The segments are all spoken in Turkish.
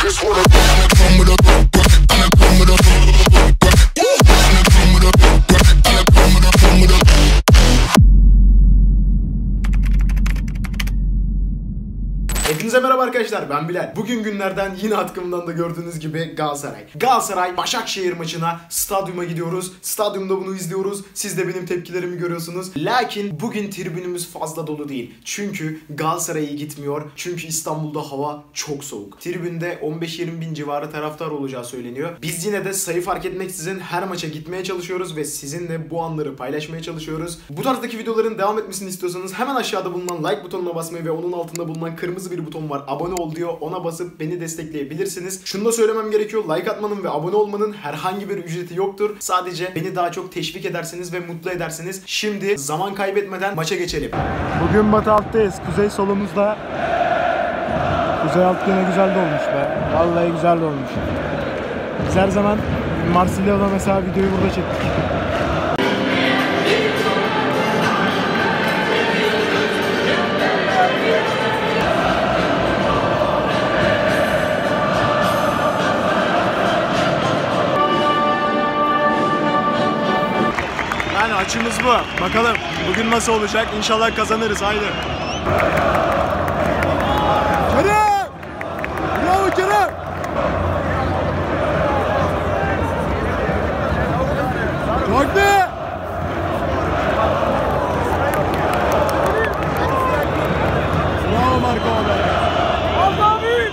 Hepinize merhaba arkadaşlar, ben Bilal. Bugün günlerden yine atkımdan da gördüğünüz gibi Galatasaray Başakşehir maçına stadyuma gidiyoruz. Stadyumda bunu izliyoruz. Siz de benim tepkilerimi görüyorsunuz. Lakin bugün tribünümüz fazla dolu değil. Çünkü Galatasaray iyi gitmiyor. Çünkü İstanbul'da hava çok soğuk. Tribünde 15-20 bin civarı taraftar olacağı söyleniyor. Biz yine de sayı fark etmeksizin her maça gitmeye çalışıyoruz ve sizinle bu anları paylaşmaya çalışıyoruz. Bu tarzdaki videoların devam etmesini istiyorsanız hemen aşağıda bulunan like butonuna basmayı ve onun altında bulunan kırmızı bir buton var, abone ol diyor, ona basıp beni destekleyebilirsiniz. Şunu da söylemem gerekiyor, like atmanın ve abone olmanın herhangi bir ücreti yoktur. Sadece beni daha çok teşvik edersiniz ve mutlu edersiniz. Şimdi zaman kaybetmeden maça geçelim. Bugün batı alttayız, kuzey solumuzda. Kuzey alt yine güzel de olmuş be. Vallahi güzel de olmuş. Biz her zaman Marsilya'da mesela videoyu burada çektik. Yani açımız bu. Bakalım bugün nasıl olacak? İnşallah kazanırız. Haydi. Kerem! Bravo Kerem! Ragni! Bravo Marco abi. Allah'ım!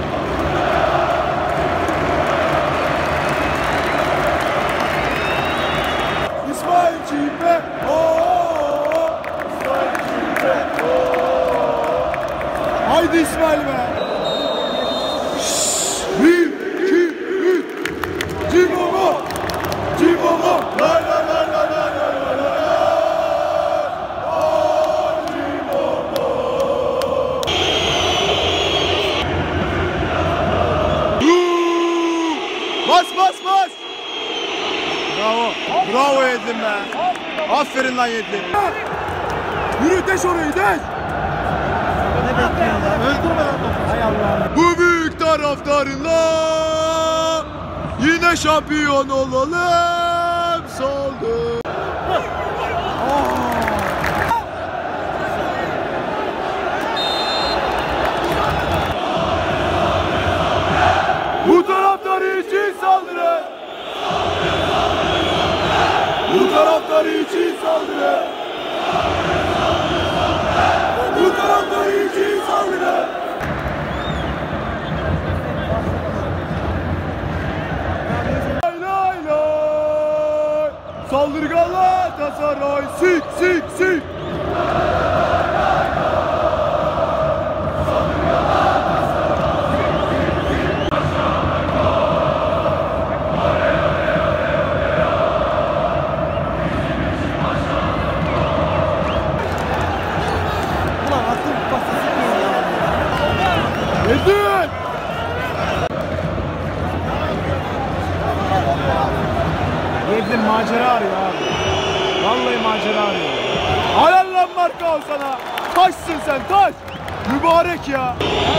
İsmail Çiğbe! İsmail Çiğbe! Haydi İsmail be! 1, 2, 3! Cimbombo! Cimbombo! La la la la la la la la! Cimbombo! Bas bas bas! Bravo! Bravo Yedlin be! Aferin lan Yedlin! Yürü deş orayı deş! Hay Allah! Bu büyük taraftarınla yine şampiyon olalım soldu. Bu taraftarı için saldırı! Bu taraftarı için saldırı! Bu taraftarı için saldırı! Lay lay lay! Saldır Galatasaray! Sik sik sik! Edin! Edin macera arıyor abi. Vallahi macera arıyor. Helal lan Marka sana. Taşsın sen taş. Mübarek ya.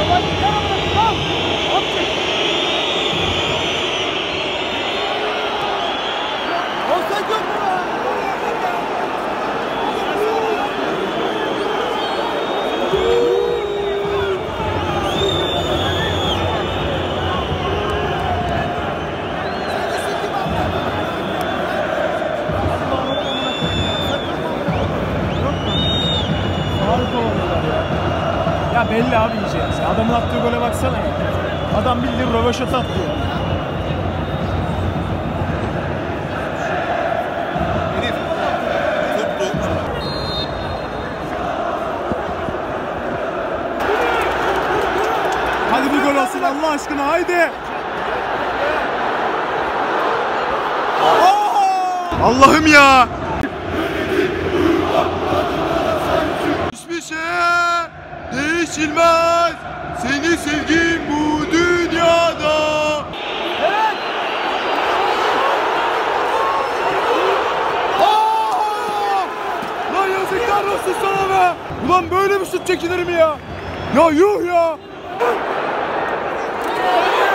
Ya belli abi yiyeceğiz. Adamın attığı gole baksana ya. Adam bildiğin röveşata attı ya. Herif tuttu. Hadi bir gol olsun Allah aşkına haydi. Allah'ım ya. Hiçbir şey değişilmez. Seni sevgim bu dünyada. Evet. Lan yazıklar olsun sana be. Ulan böyle bir şut çekilir mi ya? Ya yuh ya.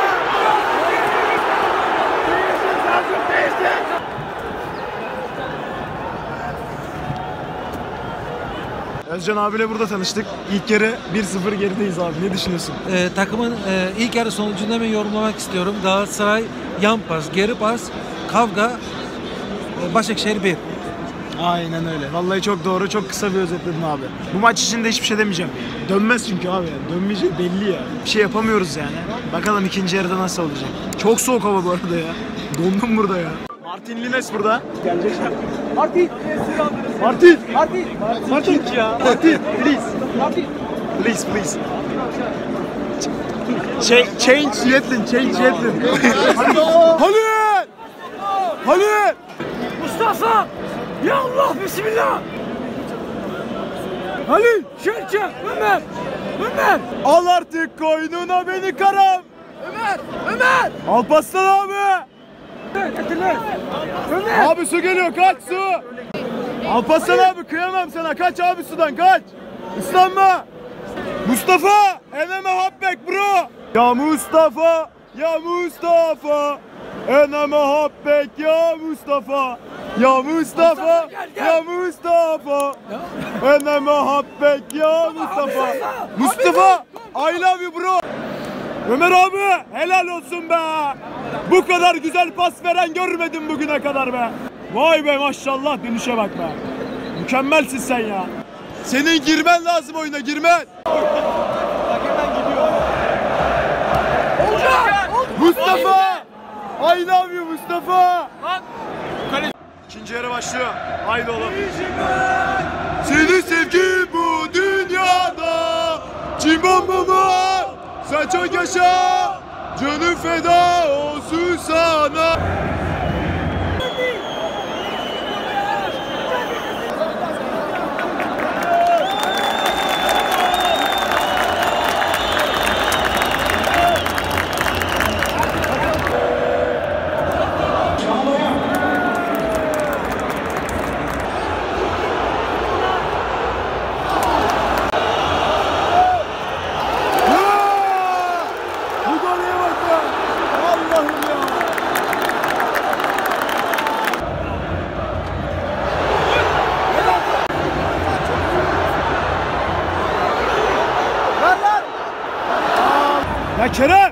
Özcan abiyle burada tanıştık. İlk yarı 1-0 gerideyiz abi. Ne düşünüyorsun? Takımın ilk yarı sonucunu hemen yorumlamak istiyorum. Galatasaray yan pas, geri pas, kavga, Başakşehir 1. Aynen öyle. Vallahi çok doğru. Çok kısa bir özetledin abi. Bu maç için de hiçbir şey demeyeceğim. Dönmez çünkü abi. Dönmeyecek belli ya. Bir şey yapamıyoruz yani. Bakalım ikinci yarıda nasıl olacak. Çok soğuk hava bu arada ya. Dondum burada ya. Martin Lines burada. Gelecek. Martin. Martin. Martin. Martin ya. Martin. Please. Martin. Please, please. Change Yetlin. Change Yetlin. Halil. Halil. Mustafa! Ya Allah, bismillah! Halil. Şerçe! Ömer! Ömer! Al artık koynuna beni karam. Ömer! Ömer! Alparslan abi. Getirler! Ömer! Abi su geliyor, kaç su. Alparslan abi, kıyamam sana, kaç abi sudan, kaç. Islanma. Mustafa. Ene muhabbek bro. Ya Mustafa. Ya Mustafa. Ene muhabbek ya Mustafa. Ya Mustafa. Ya Mustafa. Ene muhabbek ya Mustafa. Mustafa. I love you bro. Ömer abi helal olsun be. Bu kadar güzel pas veren görmedim bugüne kadar be. Vay be maşallah, dönüşe bak be. Mükemmelsin sen ya. Senin girmen lazım oyuna, girmen. Mustafa. I love you Mustafa. İkinci yarı başlıyor. Haydi oğlum. Seni sevgi bu dünyada. Cimbom sen çok yaşa. Canım feda olsun sana. Ya Kerem!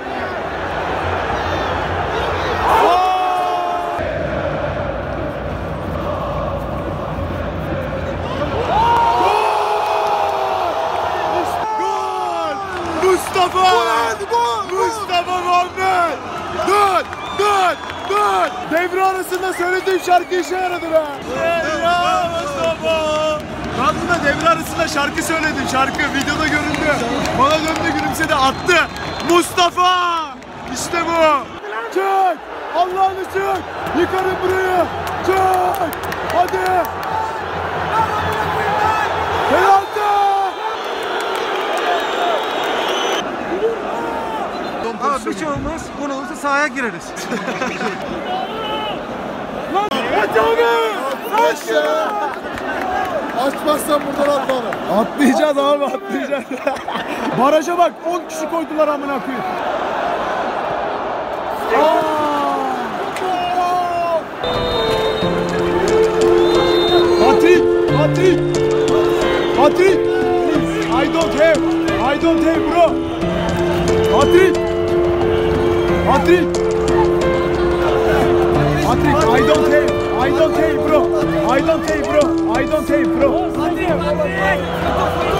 Gol! Mustafa! Mustafa Muhammed! Dur! Dur! Dur! Devre arasında söylediğim şarkı işe yaradı be! Ya Mustafa! Ben buna devre arasında şarkı söyledim, şarkı videoda göründü. Bana döndü, gülümsedi, attı. Mustafa! İşte bu! Çık! Allah'ını çık! Yıkarım burayı! Çık! Hadi! Penaltı! Ama bir şey olmaz. Konu olursa sahaya gireriz. Aç abi! Aç ya! Açmazsan buradan atma. Atlayacağız abi, atlayacağız. Baraja bak, 10 kişi koydular amına koyayım. Patrick! Patrick! Patrick! Please, I don't have bro. Patrick! Patrick! Patrick, I don't have bro. I don't have bro.